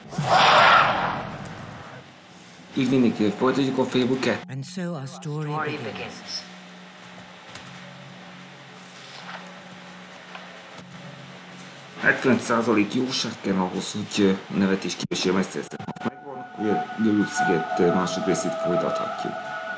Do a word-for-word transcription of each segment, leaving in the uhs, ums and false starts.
Így mindenki, hogy folytatjuk a Fable-ket. And so our story begins. hetven százalék jóság kell ahhoz, hogy a nevetés képessége megszerzem. Ha megvan, akkor a Göböl-sziget második részét folytathatjuk.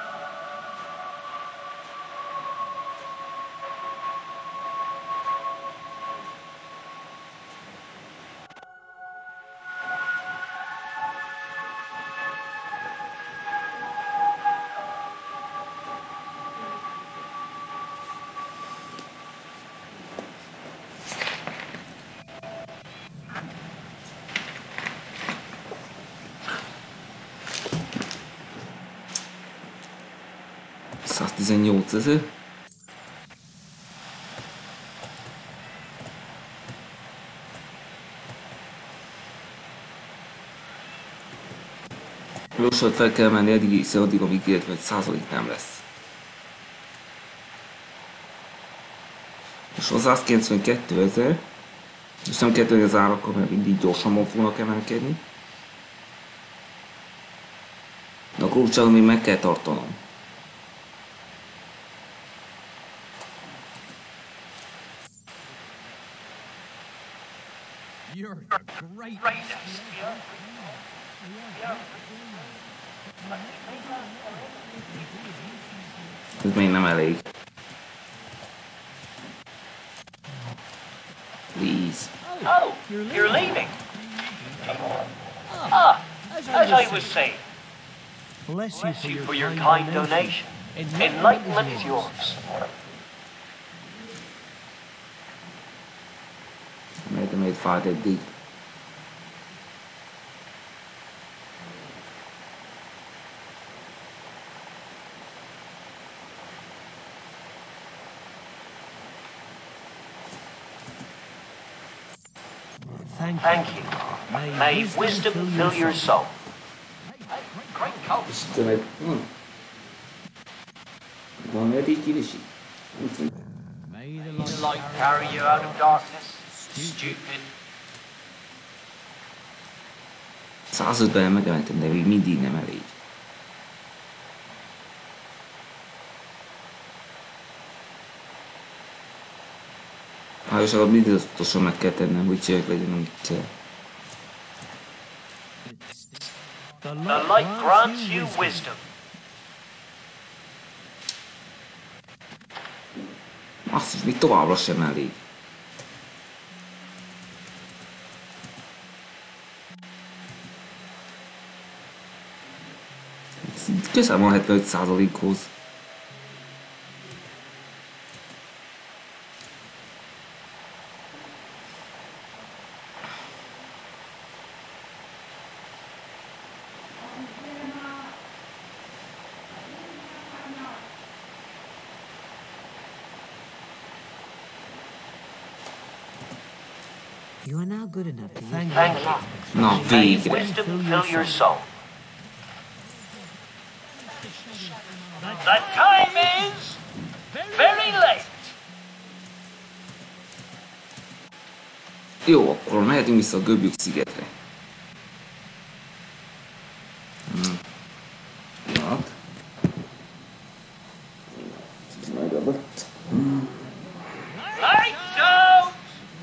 száztizennyolcezer. Lassan fel kell menni eddig, hiszen addig, amíg hetven százalék nem lesz. Most a százkilencvenkétezer, és nem kell tenni az árakkal, mert mindig gyorsabban fognak emelkedni. De akkor úgy csak még meg kell tartanom. Ez még nem elég. Please. Oh, you're leaving. Ah, as I was saying. Bless you for your kind donation. Enlightenment is yours. Made made Father D. Thank you. May wisdom fill your soul. Great coat. Istenet, hm. Van egy így is. Light carry you out of darkness. Stupid. százötven megemeltem, de még mindig nem elég. Hájosabb mindig tudatosan meg kell tennem, hogy csinálják legyen, amit kell. The light grants you wisdom. Azt is még továbbra sem elég. Közel van hetvenöt százalékhoz. You are now good enough to use Thank you. Na, May végre. wisdom fill your soul. The time is very late. Jó, akkor mehetünk vissza a Göböl-szigetre. Hmm. Hát. Ez megadott. Hmm. Lights out!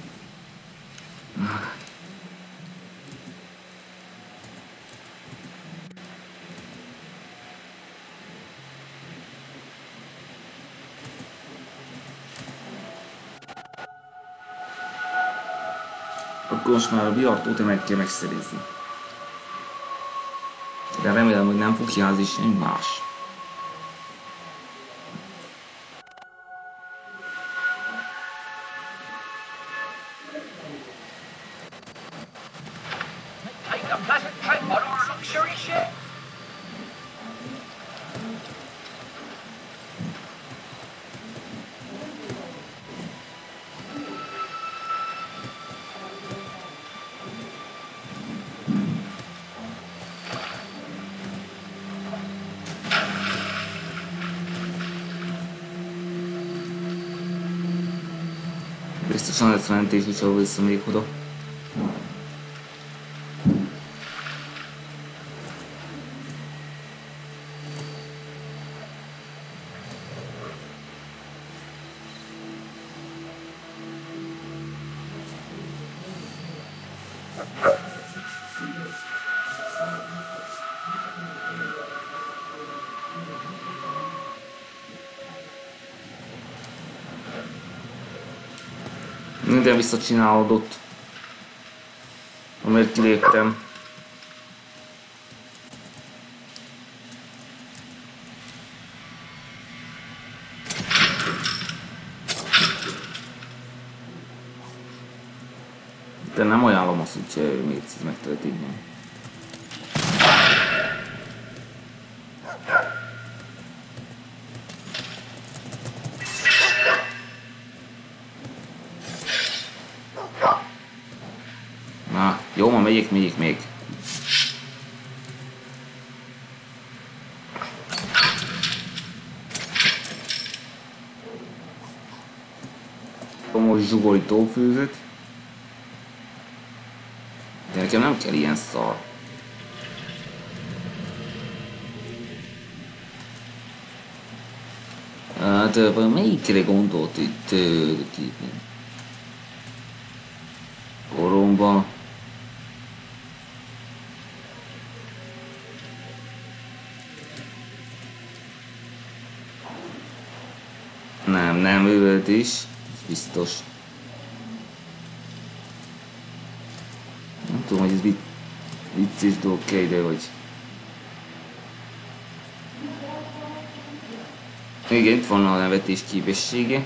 Akkor most már a vihartót meg kell megszerezni. De remélem, hogy nem fog hiányzni semmi más. Take a pleasant trip on our luxury ship. Biztosan lesz mentés, hogyha vissza még oda. minden visszacsinálódott, amelyet kiléptem. De nem ajánlom azt, hogy még egyszer megtörténjen. Na, jó, ma megyek, megyek még. Most zsugoli tófőzőt. De nekem nem kell ilyen szar. Hát, melyikre gondolt itt? Koromban. Nem, nem ővölt is. Ez biztos. Nem tudom, hogy ez vic vicces dolog kell ide, vagy... Igen, itt van a nevetés képessége.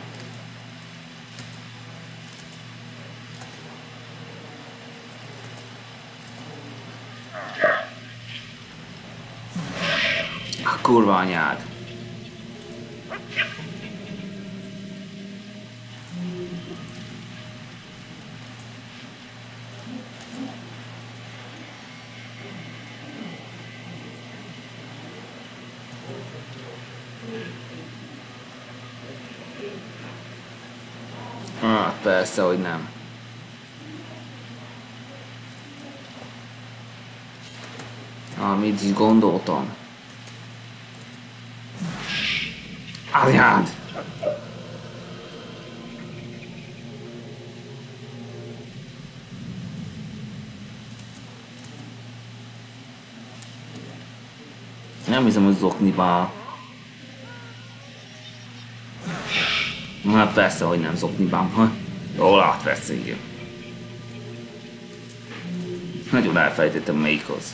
A kurva anyád! Hát persze, hogy nem. Amit is gondoltam. Anyád! Nem hiszem, hogy zoknibál. Hát persze, hogy nem zoknibám, ha? Jól át, persze, igen. Nagyon elfelejtettem melyik az.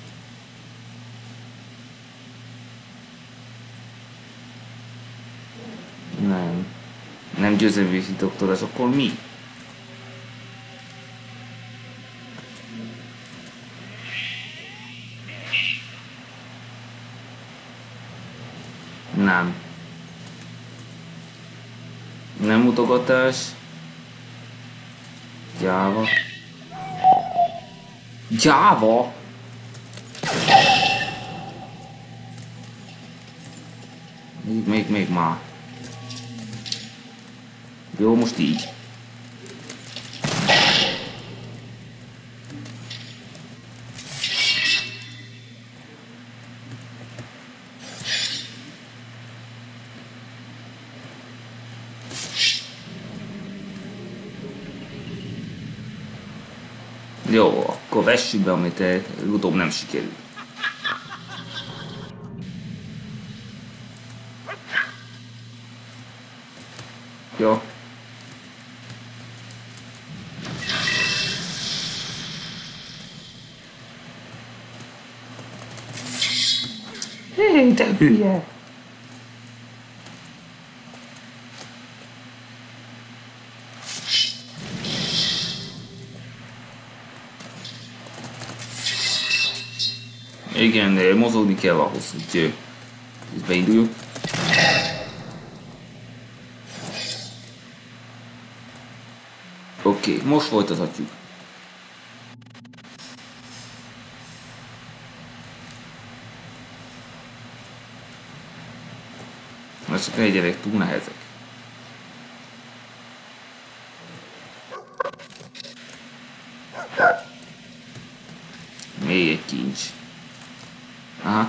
Nem. Nem győzelmési doktorás, akkor mi? Nem. Nem mutogatás. Gyáva. Gyáva? Még, még, még már. Jó, most így. Jó, akkor vessük be, amit utóbb nem sikerült. Jó. Hé, te hülye! Igen, de mozogni kell ahhoz, hogy ez beinduljon. Oké, okay, most folytathatjuk. Mert csak egy gyerek túl nehezek. Még egy kincs. Aha.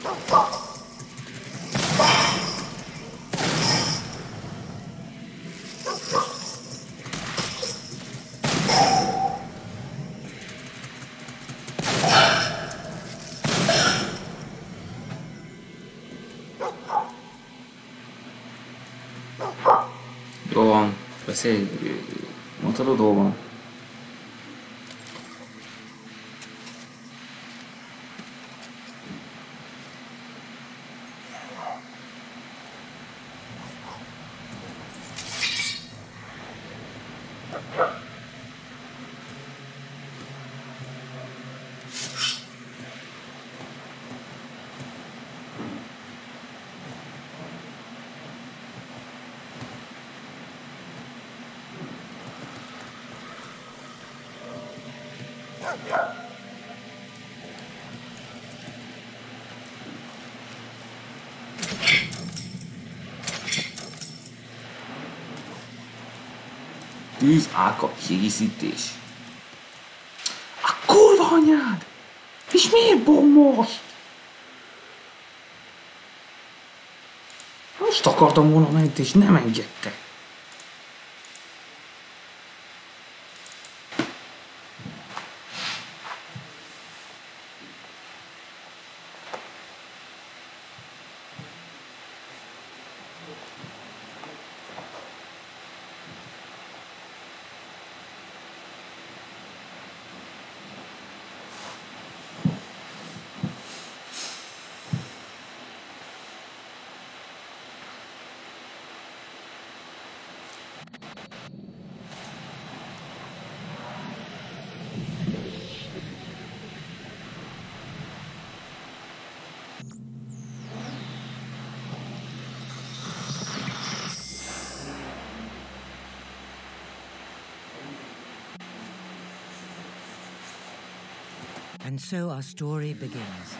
Jó van, beszélj, mondtad a dolgom? Tűz áka kiegészítés. A kurva anyád! És miért bombos? Most akartam volna menni, és nem engedte. And so our story begins.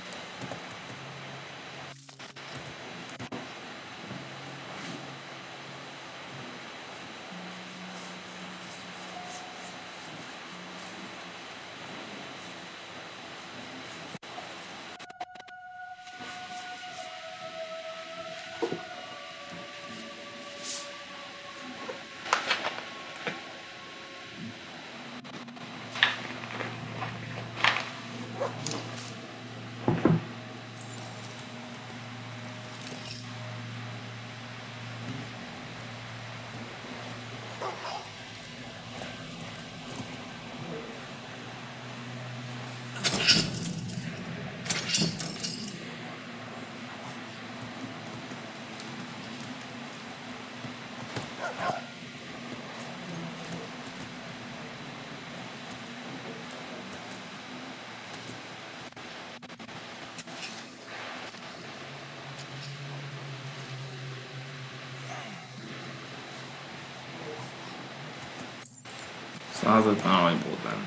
százötven arany volt benne.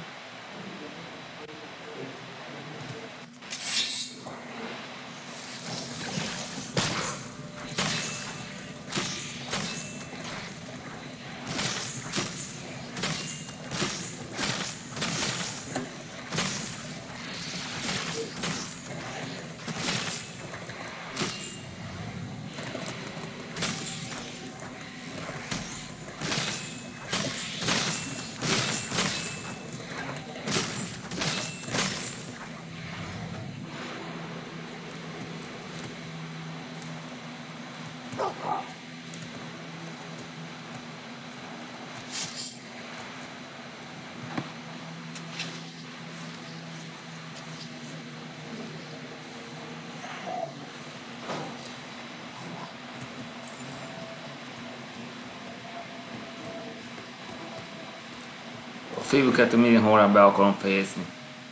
A filmüket minden hónap be akarom fejezni.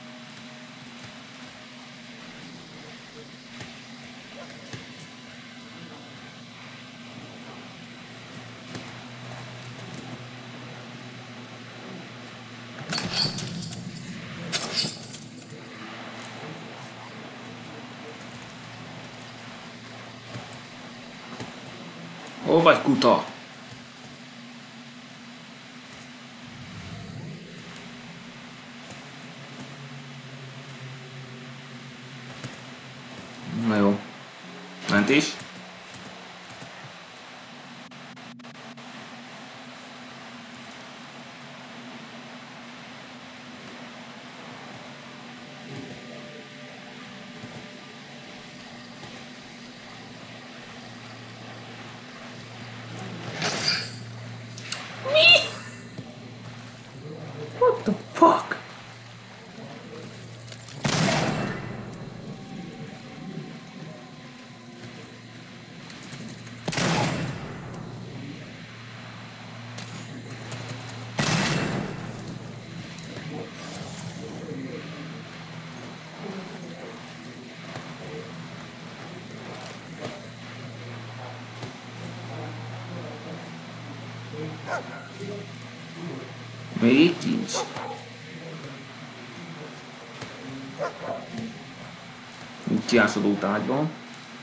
Hol vagy, kuta? Na jó. Mentés. What the fuck? Még egy kincs. Kiásodó tárgyban.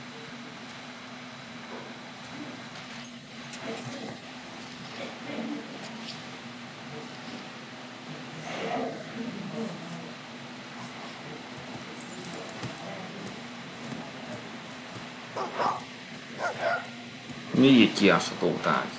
Még egy kiásodó tárgy.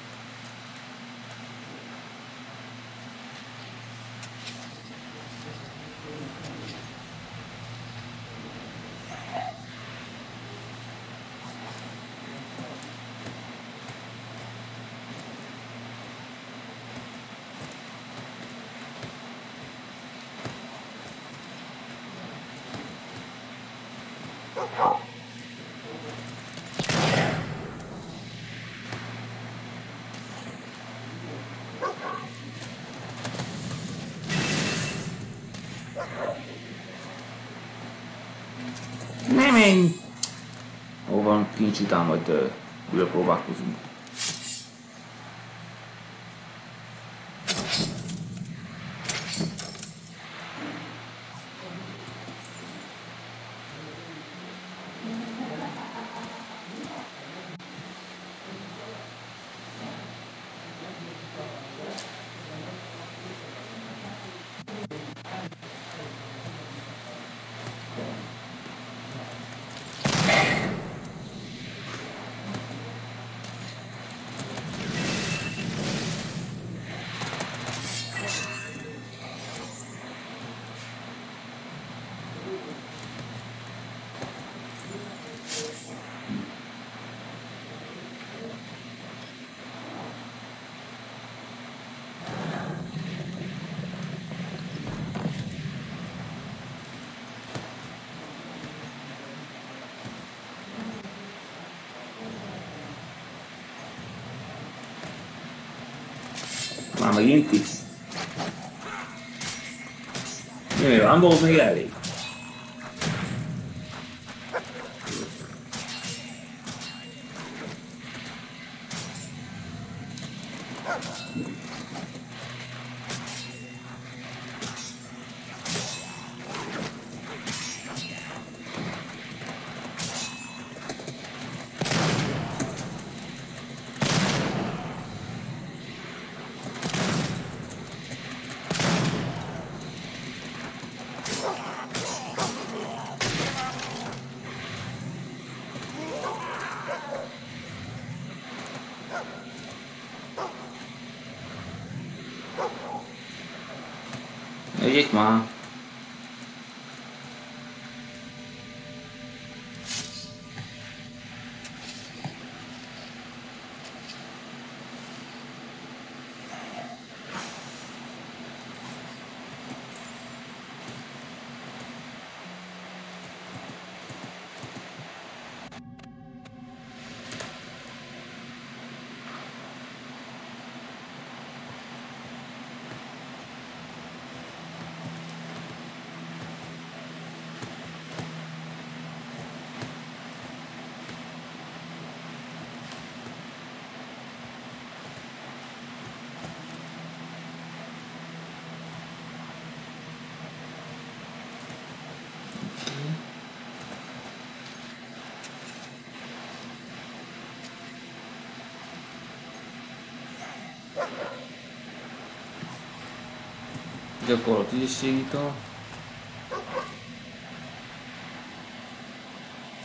Nem én! Hol van kincs után, majd uh, újra próbálkozunk. Már megint is. Jó, ám volt még elég. Egyik már. Gyakorlati ügyességítől.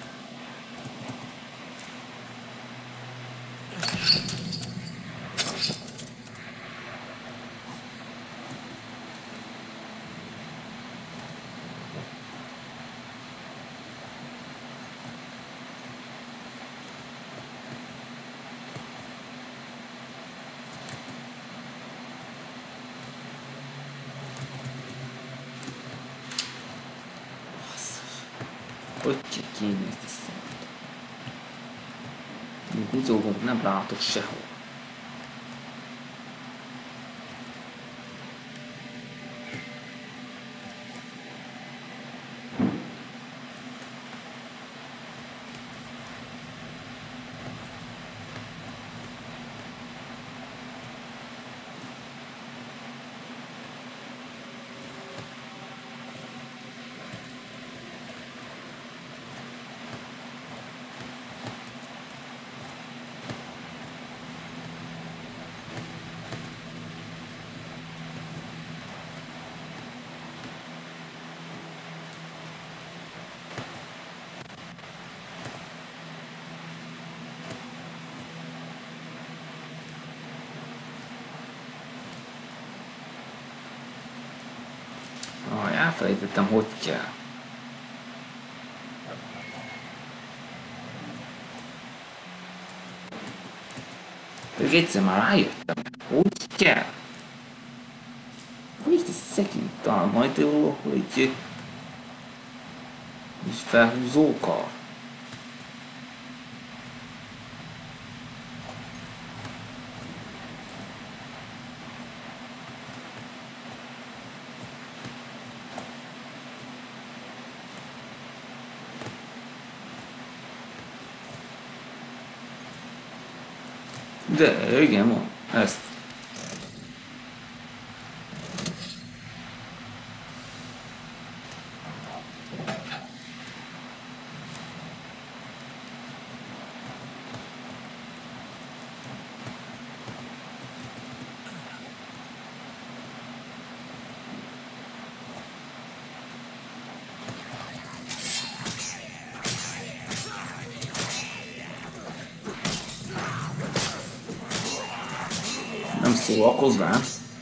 Hogy kell kiírni ezt a szart? Mint mozogunk, nem látok sehol. Ah, elfelejtettem, hogy kell. Pedig egyszer már rájöttem, hogy kell. Wait a second, talán majd jó, hogy és felhúzókar. De igen, van. Ezt. Nem szólalkozz rám.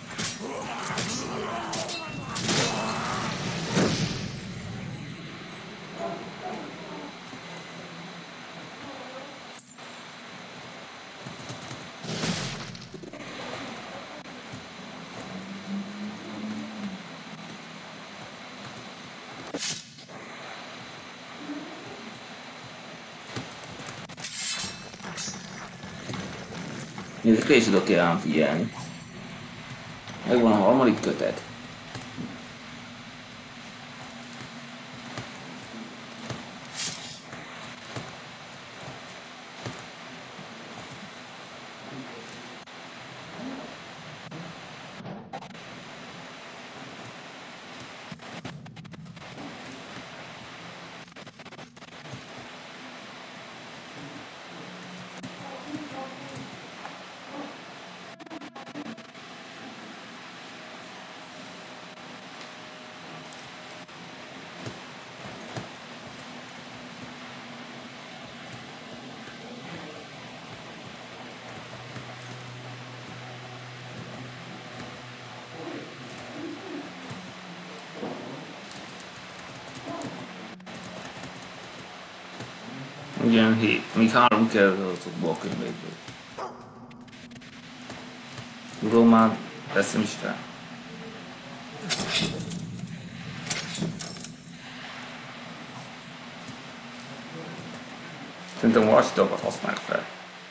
Ezekre is oda kell ám figyelni. Megvan a harmadik kötet. Ugyan hét, még három kell azokból a könyvekből. Tudom, már teszem is fel. Szerintem vasitakat használják fel.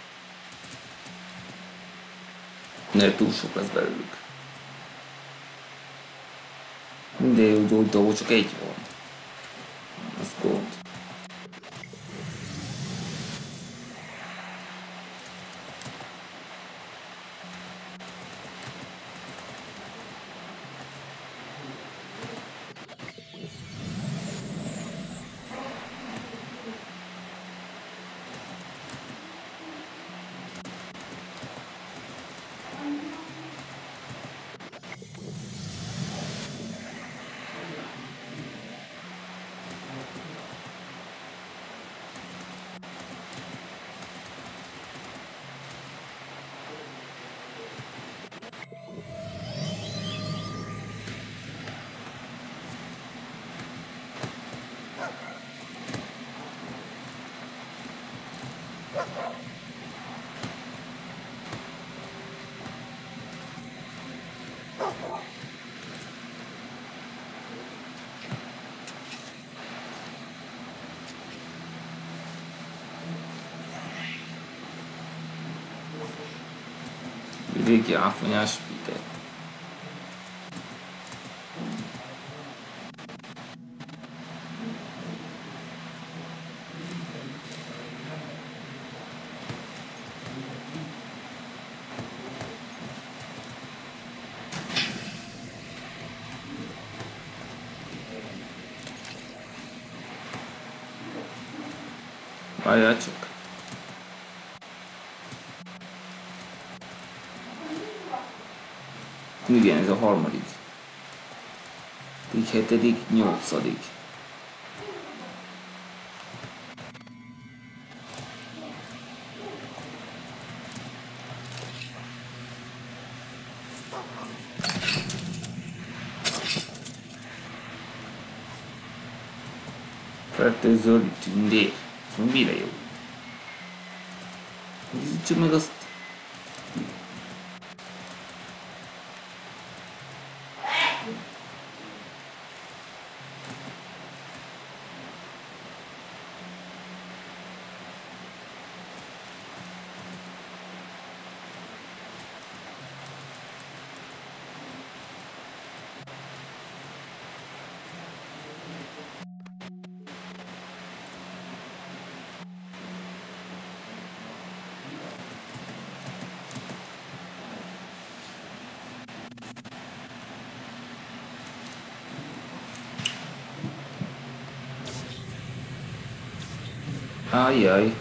Ne túl sok lesz belőlük. Minden jó gyógyító, csak egy van. Ez gond. Végigjáfonyás Peter. Várjál csak. Igen, ez a harmadik. Így hetedik, nyolcadik. Fertőző tündér. Ez mire jó? Nézzük meg azt. Ajjaj.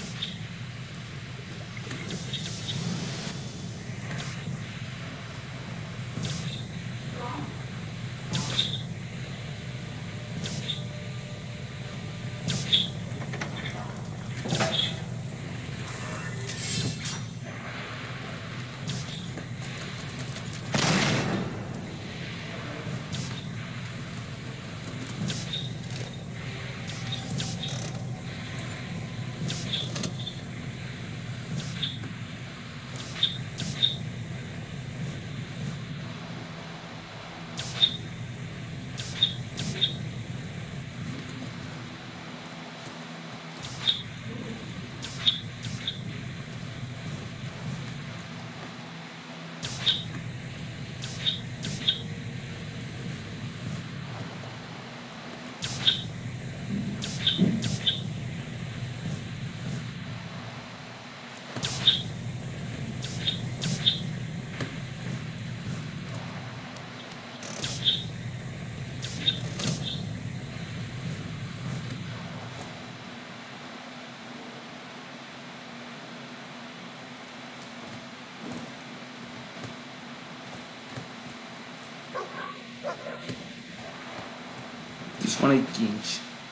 És van egy kincs.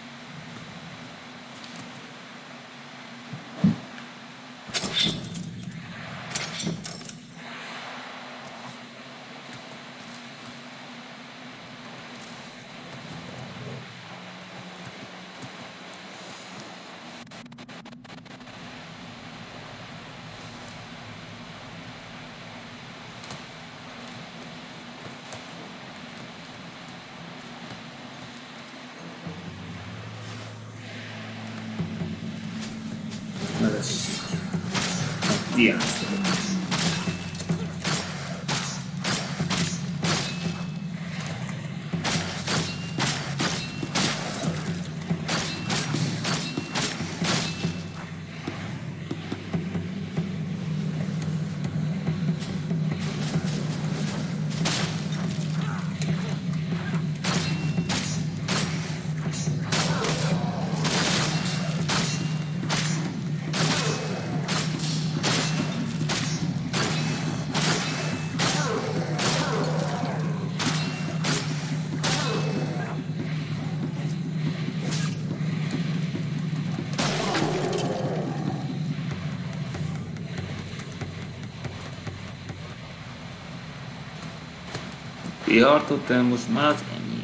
Ilyen. Kihartott el, most már az ennyi.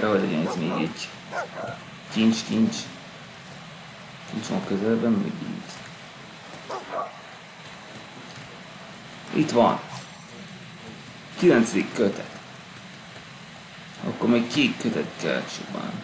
Kell, hogy legyen ez még egy kincs, kincs. Kincs van közelben, még így. Itt van. Kilencedik kötet. Akkor még két kötet kell csupán.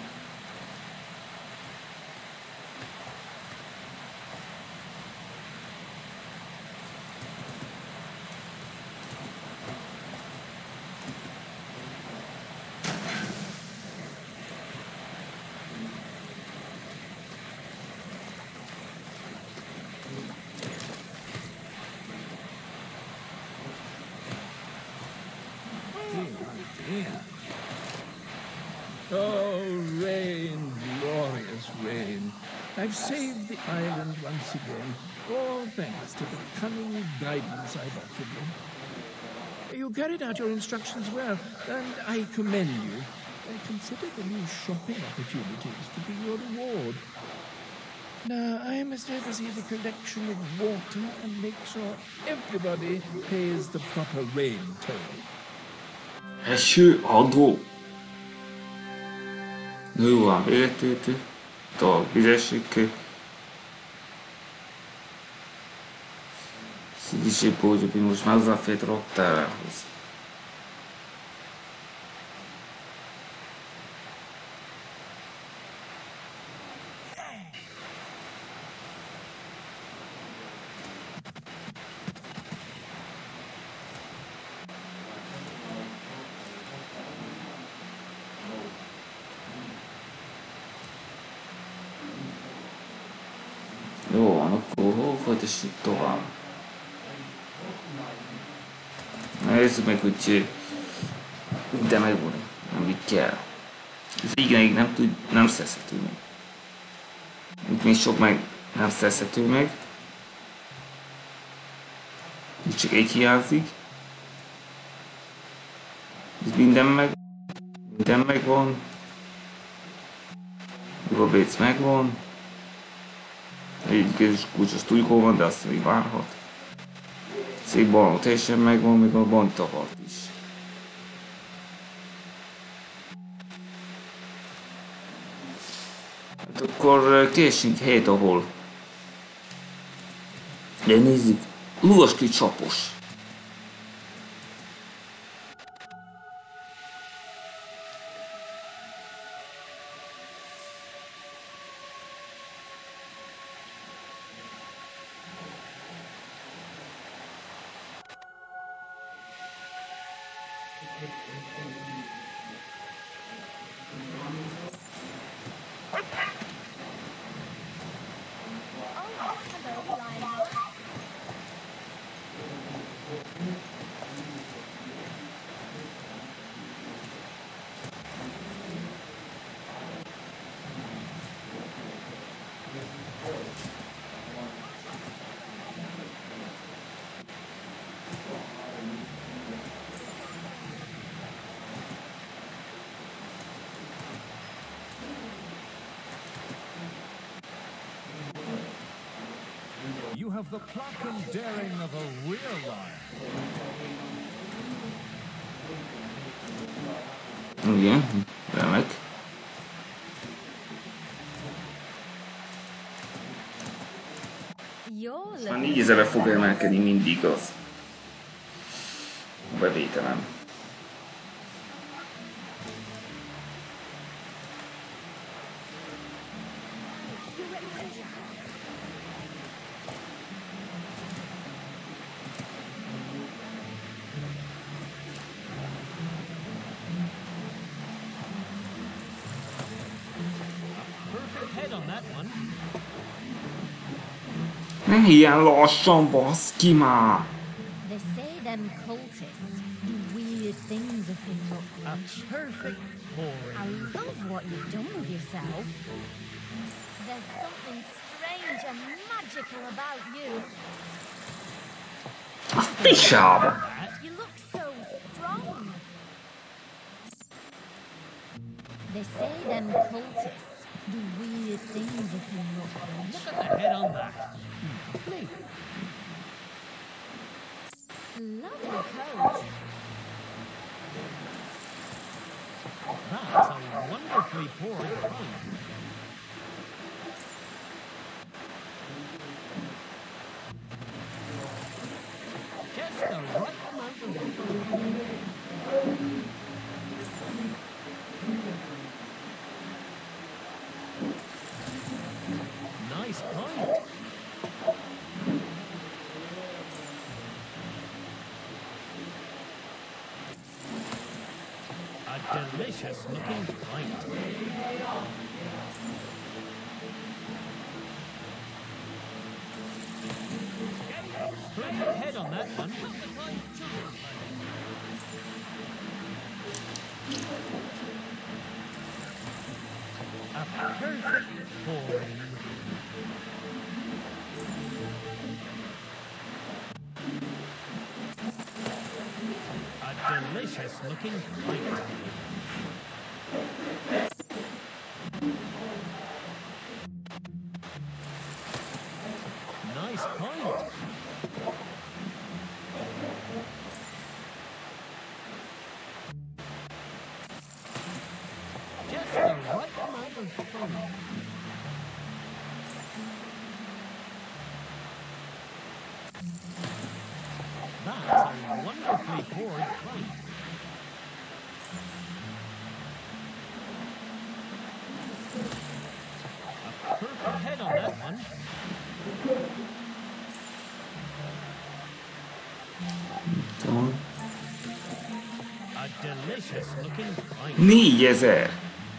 I've saved the island once again, all thanks to the cunning guidance I've offered you. You carried out your instructions well, and I commend you. I consider the new shopping opportunities to be your reward. Now, I must oversee the collection of water and make sure everybody pays the proper rain toll. Eső adó. Jó van, véletőtő. To vizesik. Si dice poi che most már hozzáfért raktárához. Jó van, akkor hol folytassuk tovább? Nézzük meg, hogy de megvan, amit kell. Ez igen, nem tud, nem szerezhető meg. Itt még sok meg nem szerezhető meg. Itt csak egy hiányzik. Itt minden meg. Minden megvan. Jó, Béc megvan. Egy közös kulcs az túlkó van, de azt még várhat. Szép balon teljesen megvan, még a bantahart is. Hát akkor keresünk helyet, ahol. De nézzük, Luvaskő csapos. You have the pluck and daring of a real lion. Igen, remek. Már négyezerre fog emelkedni mindig az a bevételem. Ne ilyen lassan, baszki már! They say them cultists do weird things if they look rich. Perfect pouring. I love what you've done with yourself. There's something strange and magical about you. A picsába! You look so strong. They say them cultists do weird things if they look rich. Look at the head on that. Lovely coat. That's a wonderfully poured pint. Just the right amount of food. Nice pint. A delicious looking pint. Perfect head on that one. A perfect pouring. A delicious looking pint. Nice pint. Just the right amount of food. That's a wonderfully poured pint. A perfect head on that one. Tamam. A delicious looking pint. négyezer!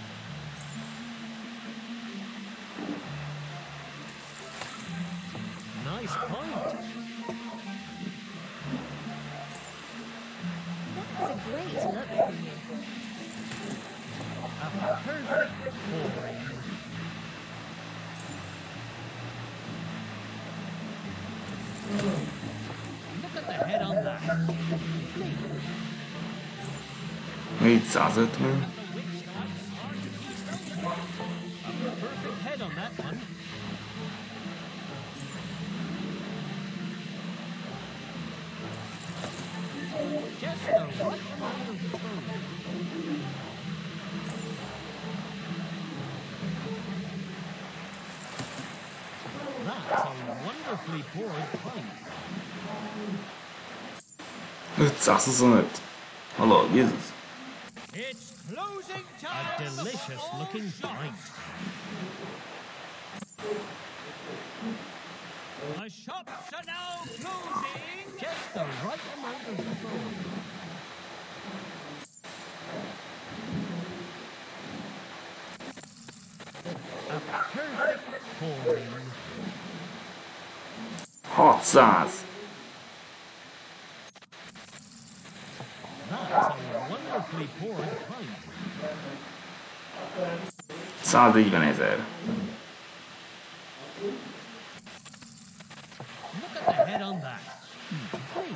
Nice pint. That's a great look for you. A perfect pouring. Look at the head on that. négyszázötven. A perfect head on that one. Just the right amount of food. That's a wonderfully poured pint. ötszázhuszonöt. Halad, Jézus. It's closing time. A delicious looking pint. The shops are now closing. Just the right amount of food. A perfect pouring. hatszáz. That's a wonderfully poured pint. száznegyvenezer. Look at the head on that. Hey.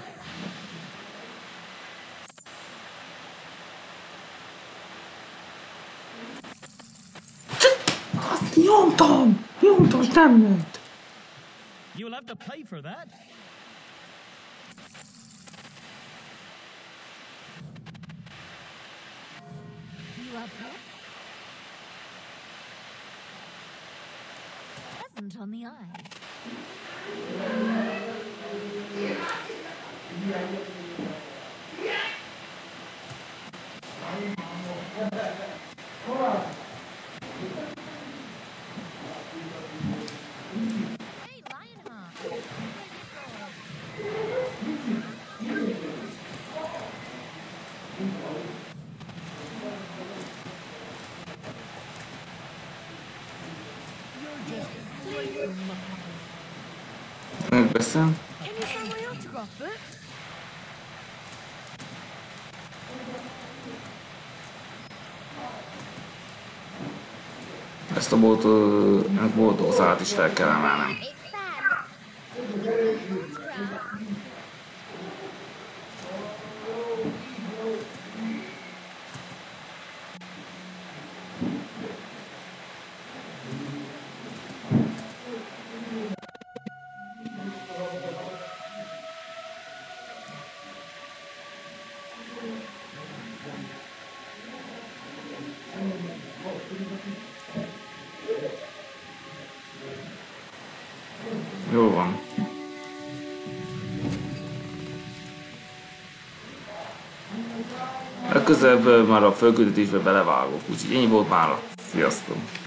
Azt nyomtam! Nyomtam, és nem nőtt. You'll have to pay for that. You are pleasant on the eyes. Hey, Lionheart. Megbeszem. Can you sign my autograph book? Ezt a bolt, ennek boltorszát is fel kell emelnem. It's Sam. Can you give me my autograph? Jó van. Legközelebb már a fölküldetésbe belevágok, úgyhogy ennyi volt mára. Sziasztok!